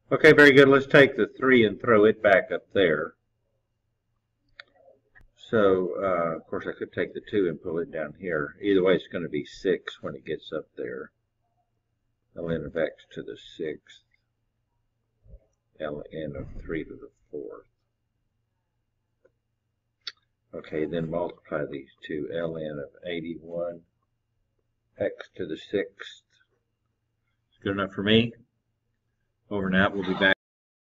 Okay, very good. Let's take the 3 and throw it back up there. So, of course, I could take the 2 and pull it down here. Either way, it's going to be 6 when it gets up there. ln of x to the 6th, ln of 3 to the 4th. Okay, then multiply these two, ln of 81, x to the 6th. Good enough for me. Over and out. We'll be back.